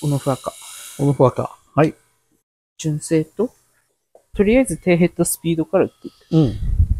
オノフ赤。 オノフ赤。はい。 純正と、とりあえず低ヘッドスピードから打っていく。 うん。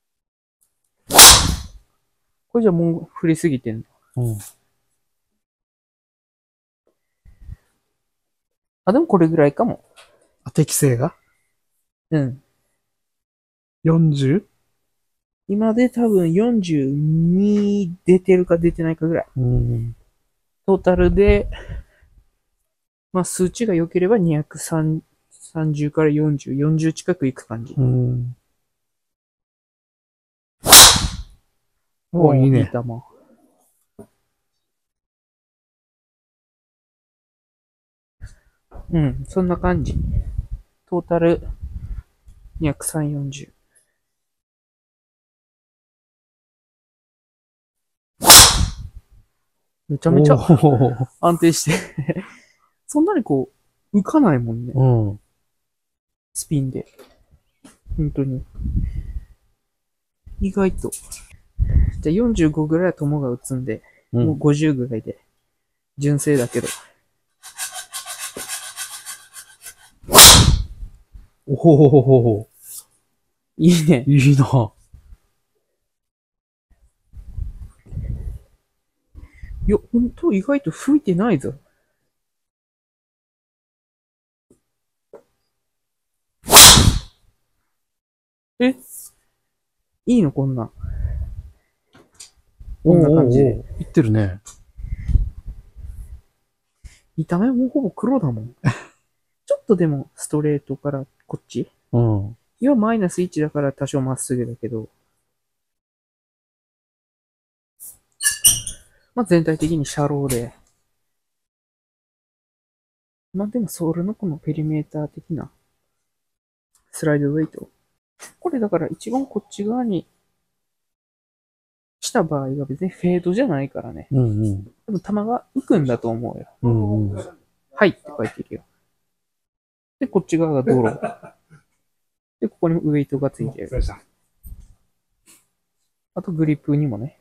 これじゃもう振りすぎてんの。 うん。 あ、でもこれぐらいかも。 適正がうん。 40？ 今で多分42出てるか出てないかぐらい。 うん。 トータルで、まあ数値が良ければ230から40、40近くいく感じ。 うん。おー、いいいいね。 球。うん、そんな感じ。トータル230、40。めちゃめちゃおー。 安定してそんなにこう、浮かないもんね。 うん。 スピンで。本当に。意外と。じゃあ45ぐらいは友が打つんで、 うん。 もう50ぐらいで。純正だけど。 おほほほほほ。 いいね。 いいな。 いや、ほんと意外と吹いてないぞ。え、いいのこんなん。こんな感じで。 いってるね。 見た目もほぼ黒だもん。ちょっとでもストレートからこっち。 うん。 今マイナス1だから多少まっすぐだけど、まあ全体的にシャローで。まあでもソールのこのペリメーター的なスライドウェイト。これだから一番こっち側にした場合は別にフェードじゃないからね。 うんうん。 多分球が浮くんだと思うよ。 うんうん。 はいって書いてるよ。で、こっち側がドロー。で、ここにもウェイトがついてる。あとグリップにもね、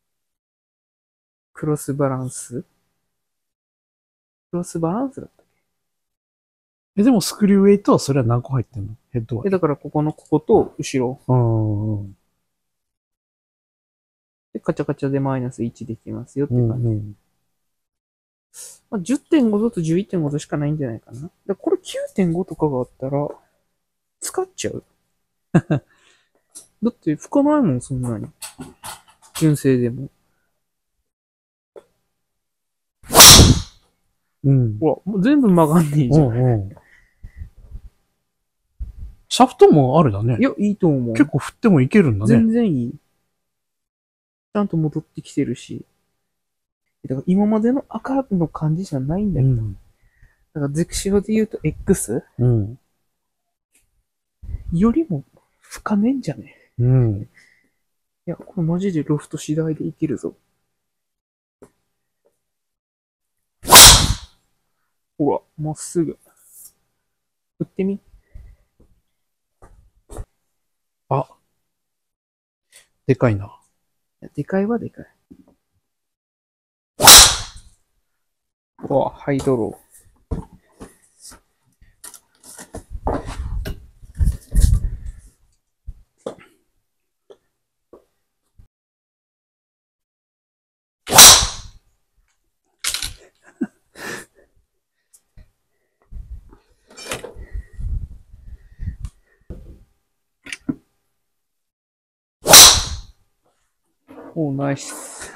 クロスバランス。クロスバランスだったっでもスクリューウェイトはそれは何個入ってんの？ヘッドは。 け。だからここのここと後ろ。 うんうん。 で、カチャカチャでマイナス1できますよってうん感じ。 うん。 まあ、10.5度と11.5度しかないんじゃないかな。だこれ9.5とかがあったら、使っちゃう。だって吹かないもん、そんなに。純正でも。 うん。 ほら、もう全部曲がんねえじゃん。 うんうん。シャフトもあるだね。 いや、いいと思う。 結構振ってもいけるんだね。 全然いい。ちゃんと戻ってきてるし。だから今までの赤の感じじゃないんだよ。だからゼクシオで言うと X うん。 よりも吹かねえんじゃねうん。 いや、これマジでロフト次第でいけるぞ。ほら、まっすぐ。打ってみ。 あ、でかいな。 でかいはでかい。うわ、ハイドロー。おナイス。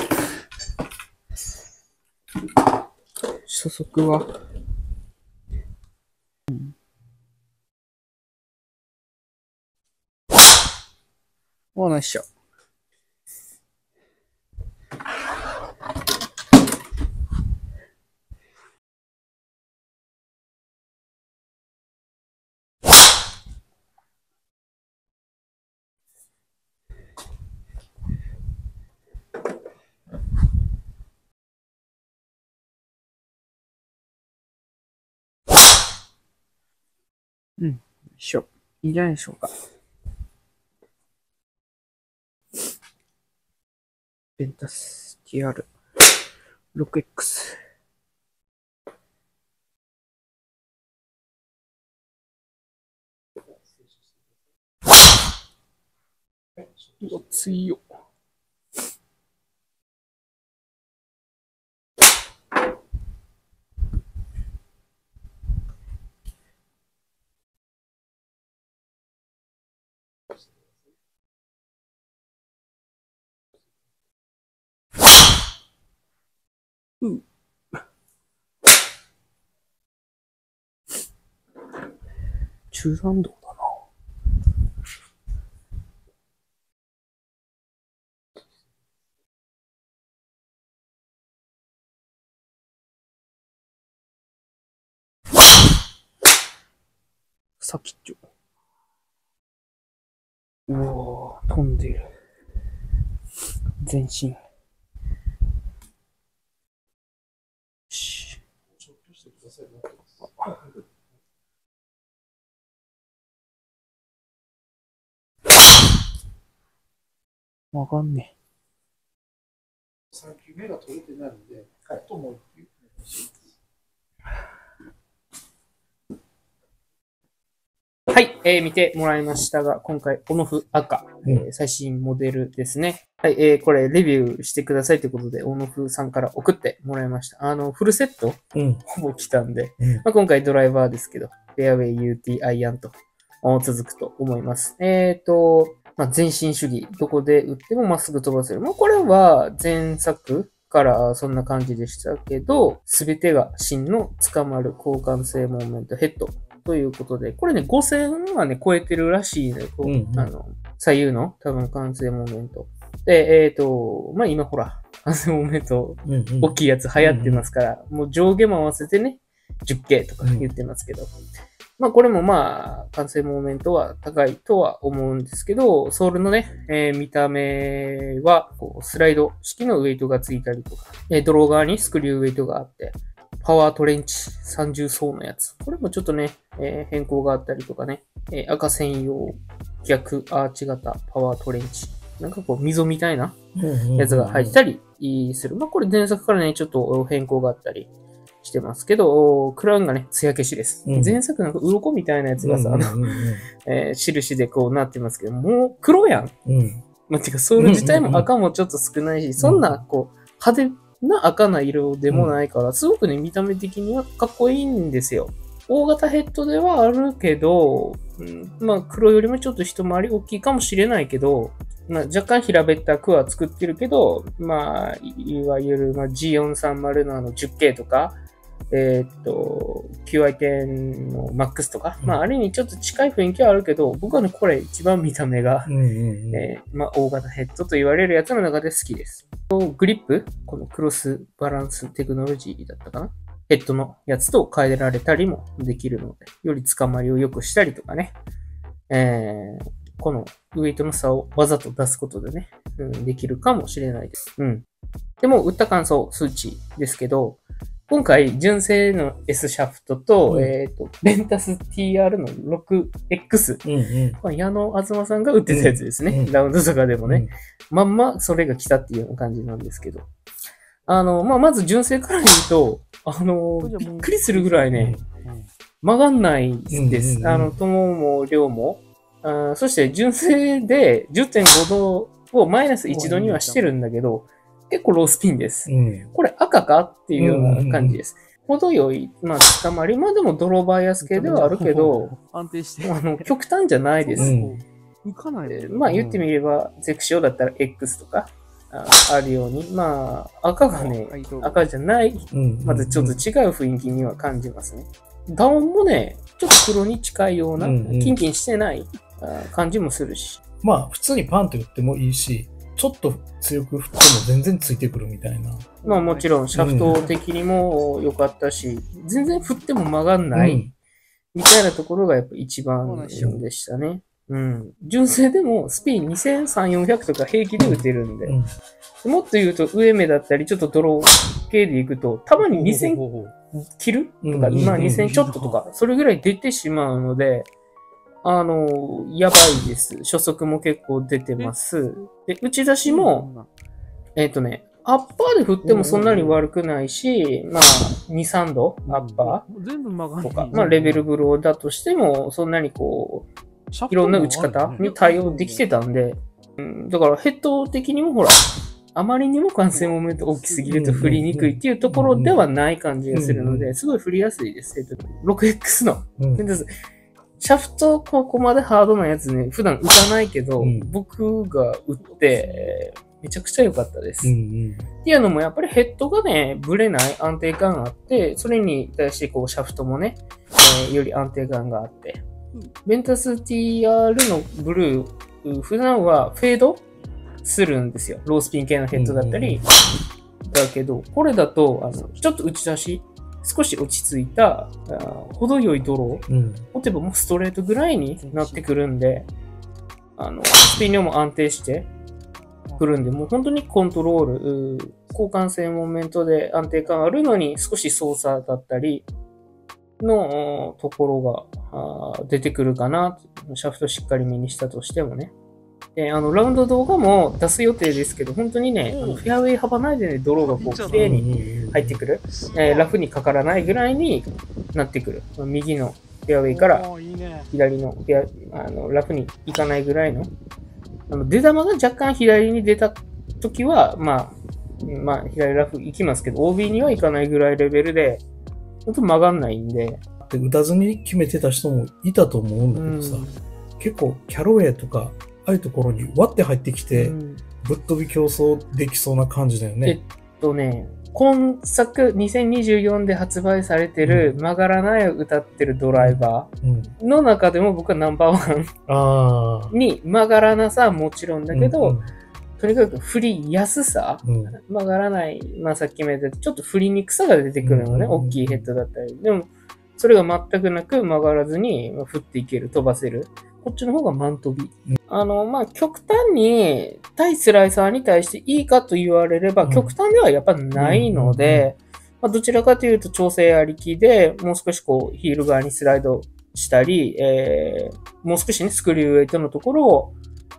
初速は。おナイスショット。うん。しょ。いいんじゃないでしょうか。ベンタス TR6X。 うわ、強っ。中山道だな。先っちょ。うわぁ、飛んでる。全身。 ちょっとしてください。 わかんね 3球目が取れてないので、あともう1球。 はい、見てもらいましたが、今回、オノフ赤、最新モデルですね。はい、これ、レビューしてくださいということで、オノフさんから送ってもらいました。フルセット、ほぼ来たんで、まあ、今回ドライバーですけど、フェアウェイ UT アイアンと続くと思います。まあ、前進主義、どこで打ってもまっすぐ飛ばせる。まあ、これは前作からそんな感じでしたけど、すべてが芯の捕まる交換性モーメントヘッド。ということで、これね、5000はね、超えてるらしいね。左右の多分完成モーメント。で、まあ、今ほら、完成モーメント、大きいやつ流行ってますから、もう上下も合わせてね、10K とか言ってますけど。まあ、これもまあ、完成モーメントは高いとは思うんですけど、ソールのね、見た目は、こう、スライド式のウェイトがついたりとか、ドロー側にスクリューウェイトがあって、パワートレンチ30層のやつ。これもちょっとね、変更があったりとかね、赤専用逆アーチ型パワートレンチ。なんかこう溝みたいなやつが入ったりする。まあこれ前作からね、ちょっと変更があったりしてますけど、クラウンがね、艶消しです。前作なんか鱗みたいなやつがさ、印でこうなってますけど、もう黒やん。まあ、てかソール自体も赤もちょっと少ないし、そんなこう派手な赤な色でもないから、すごくね、見た目的にはかっこいいんですよ。大型ヘッドではあるけど、まあ黒よりもちょっと一回り大きいかもしれないけど、まあ、若干平べったくは作ってるけど、まあ、いわゆる、まあ、G430 の10K とか、QI10 の MAX とか、まあ、あれにちょっと近い雰囲気はあるけど、僕はね、これ一番見た目が、まあ、大型ヘッドと言われるやつの中で好きです。グリップ、このクロスバランステクノロジーだったかな、ヘッドのやつと変えられたりもできるので、より捕まりを良くしたりとかね、このウェイトの差をわざと出すことでね、できるかもしれないです。でも、打った感想数値ですけど、今回、純正の S シャフトと、レンタス TR の 6X。これ矢野東さんが打ってたやつですね。ラウンドとかでもね。まんまそれが来たっていうような感じなんですけど。まあ、まず純正から言うと、びっくりするぐらいね、曲がんないです。友も量も。そして純正で 10.5 度をマイナス1度にはしてるんだけど、結構ロースピンです。これ赤かっていうような感じです。程よい、まあ、捕まり。まあでもドローバイアス系ではあるけど、 安定して。 極端じゃないです。 浮かない。 まあ言ってみれば、ゼクシオだったら X とかあるように、まあ赤がね、赤じゃない、またちょっと違う雰囲気には感じますね。ダウンもね、ちょっと黒に近いような、キンキンしてない感じもするし。 まあ普通にパンと打ってもいいし、ちょっと強く振っても全然ついてくるみたいな。 まあもちろんシャフト的にも良かったし、全然振っても曲がんない、みたいなところがやっぱ一番でしたね。純正でもスピン2300、400とか平気で打てるんで、もっと言うと上目だったりちょっとドロー系でいくと、たまに2000切るとか、今2000ちょっととか、それぐらい出てしまうので、やばいです。初速も結構出てます。で、打ち出しも、アッパーで振ってもそんなに悪くないし、まあ、2、3度アッパーとか、まあ、レベルブローだとしても、そんなにこう、いろんな打ち方に対応できてたんで、 だからヘッド的にもほら、あまりにも感染モメント大きすぎると振りにくいっていうところではない感じがするので、すごい振りやすいです。6X の。シャフトここまでハードなやつね、普段打たないけど、僕が打って、めちゃくちゃ良かったです。っていうのもやっぱりヘッドがね、ブレない安定感があって、それに対してこうシャフトもね、より安定感があって。ベンタス TR のブルー、普段はフェードするんですよ。ロースピン系のヘッドだったり。だけど、これだと、ちょっと打ち出し、少し落ち着いた、程よいドロー。例えばもうストレートぐらいになってくるんで、スピン量も安定してくるんで、もう本当にコントロール、交換性モーメントで安定感あるのに少し操作だったりのところが出てくるかな。シャフトしっかり目にしたとしてもね。で、ラウンド動画も出す予定ですけど、本当にね、フェアウェイ幅内でね、ドローがこう、綺麗に入ってくる。ラフにかからないぐらいになってくる。右のフェアウェイから左のラフに行かないぐらいの。出玉が若干左に出た時は、まあ、左ラフ行きますけど、OB には行かないぐらいレベルで、本当曲がんないんで。 打たずに決めてた人もいたと思うんだけどさ、結構キャロウェイとか、ああいうところに割って入ってきて、ぶっ飛び競争できそうな感じだよね。 今作2024で発売されてる曲がらないを歌ってるドライバーの中でも僕はナンバーワンに曲がらなさはもちろんだけど、とにかく振りやすさ、曲がらない、まあさっきも言ったちょっと振りにくさが出てくるのね、大きいヘッドだったり。でも、それが全くなく曲がらずに振っていける、飛ばせる。こっちの方が満飛び。まあ、極端に対スライサーに対していいかと言われれば、極端ではやっぱないので、まあ、どちらかというと調整ありきで、もう少しこう、ヒール側にスライドしたり、もう少しね、スクリューウェイトのところを、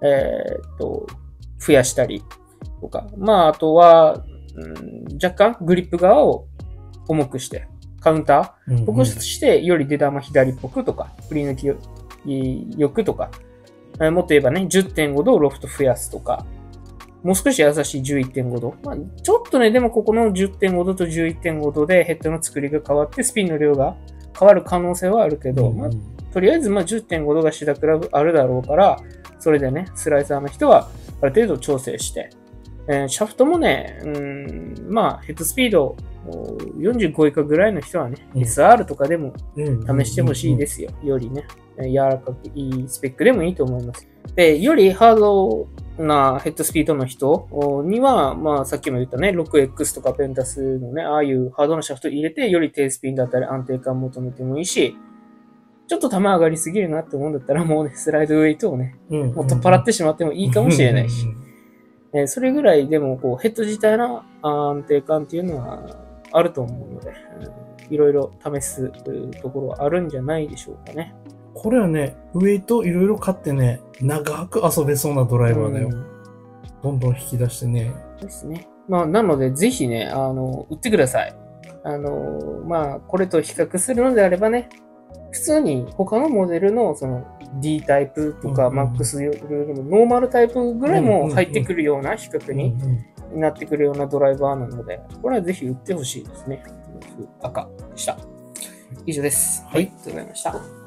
増やしたりとか。まあ、あとは、若干グリップ側を重くして、カウンターっぽくして、より出玉左っぽくとか、振り抜きよくとか、もっと言えばね、10.5 度をロフト増やすとか、もう少し優しい 11.5 度。まあ、ちょっとね、でもここの 10.5 度と 11.5 度でヘッドの作りが変わってスピンの量が変わる可能性はあるけど、まあ、とりあえずまあ 10.5 度がシダクラブあるだろうから、それでね、スライサーの人はある程度調整して、シャフトもね、まあヘッドスピード45以下ぐらいの人はね、SR とかでも試してほしいですよ。よりね、柔らかくいいスペックでもいいと思います。で、よりハードなヘッドスピードの人には、まあさっきも言ったね、6X とかペンタスのね、ああいうハードなシャフト入れて、より低スピンだったり安定感求めてもいいし、ちょっと球上がりすぎるなって思うんだったら、もうね、スライドウェイトをね、もう取っ払ってしまってもいいかもしれないし、それぐらいでもこうヘッド自体の安定感っていうのはあると思うので、いろいろ試すところはあるんじゃないでしょうかね。 これはね、ウェイトいろいろ買ってね、長く遊べそうなドライバーだよ。どんどん引き出してね。 ですね。まあ、なので、ぜひね、売ってください。まあ、これと比較するのであればね、普通に他のモデルのその D タイプとか MAX よりもノーマルタイプぐらいも入ってくるような比較になってくるようなドライバーなので、これはぜひ売ってほしいですね。赤でした。以上です。はい、ありがとうございました。